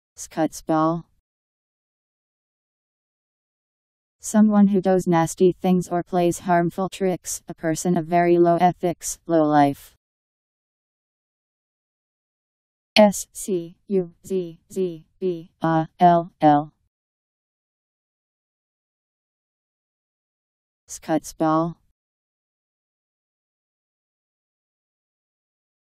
Scuzzball. Someone who does nasty things or plays harmful tricks, a person of very low ethics, lowlife. Scuzzball. Scuzzball.